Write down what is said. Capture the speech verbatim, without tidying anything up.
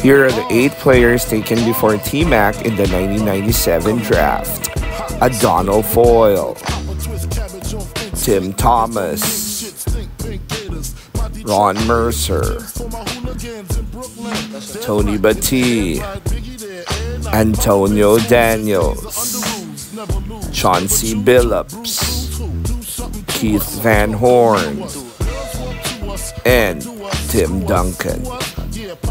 Here are the eight players taken before T-Mac in the nineteen ninety-seven draft. Adonal Foyle, Tim Thomas, Ron Mercer, Tony Battie, Antonio Daniels, Chauncey Billups, Keith Van Horn, and Tim Duncan.